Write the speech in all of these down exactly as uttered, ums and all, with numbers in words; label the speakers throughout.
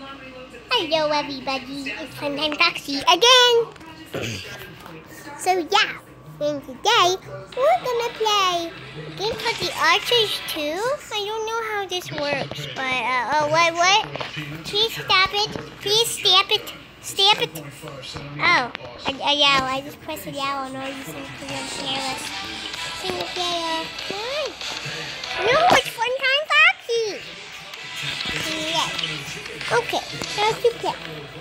Speaker 1: Hello everybody, it's Funtime Foxy again! So yeah, and today we're gonna play a game called The Archers two. I don't know how this works, but uh, oh, what, what? Please stop it, please stamp it, stamp it. Oh, a, a yellow, I just pressed a yellow, no you think because I'm careless. Single player, come on. No, it's Funtime Foxy! Yeah. Okay, how's to play?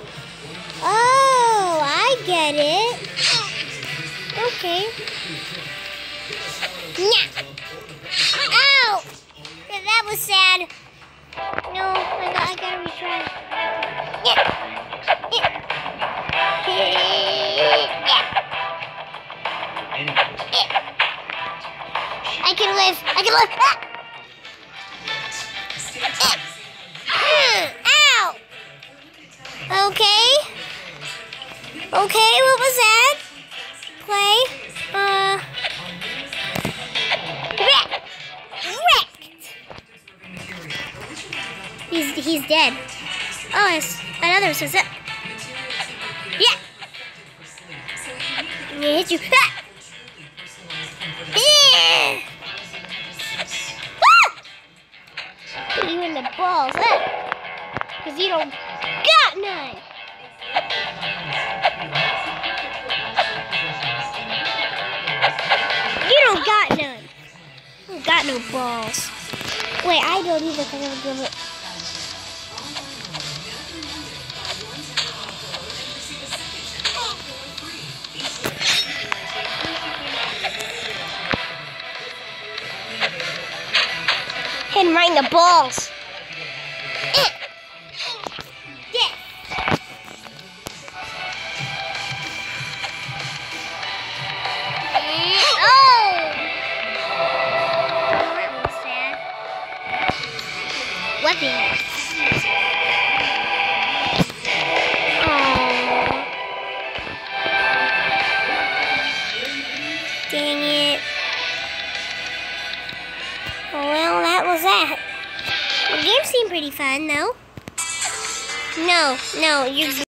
Speaker 1: Oh, I get it. Okay. Yeah. Ow! Yeah, that was sad. No, I, got, I gotta retry. Yeah. Yeah. Yeah. Yeah. I can live. I can live. Ah! Ow! Okay. Okay, what was that? Play. Uh. Wrecked. Wrecked. He's he's dead. Oh, yes. Another says it. Yeah. I'm gonna hit you. Ah! Yeah. Ah! Hit you in the balls, huh? Because you don't got none. You don't got none. You don't got no balls. Wait, I don't either because I'm gonna give it. Hit him right in the balls. Weapons. Oh. Dang it. Well, that was that. The game seemed pretty fun, though. No, no, you're